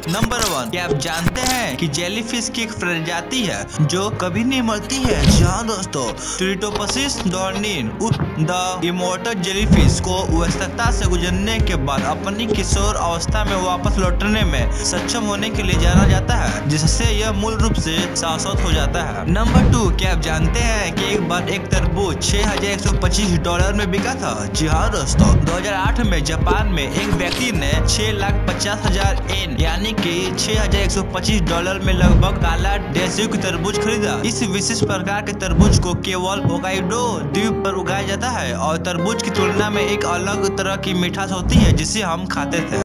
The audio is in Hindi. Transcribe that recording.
नंबर 1, क्या आप जानते हैं कि जेलीफिश की एक प्रजाति है जो कभी नहीं मरती है? जी हाँ दोस्तों, Turritopsis dohrnii the immortal jellyfish को वयस्कता से गुजरने के बाद अपनी किशोर अवस्था में वापस लौटने में सक्षम होने के लिए जाना जाता है, जिससे यह मूल रूप से शाश्वत हो जाता है। नंबर 2, क्या आप जानते हैं कि एक बार एक तरबूज $6,125 में बिका था? जी हाँ दोस्तों, 2008 में जापान में एक व्यक्ति ने 6,50,000 येन यानी कि $6,125 में लगभग काला देसी तरबूज खरीदा। इस विशेष प्रकार के तरबूज को केवल होकाइडो द्वीप पर उगाया जाता है और तरबूज की तुलना में एक अलग तरह की मिठास होती है जिसे हम खाते थे।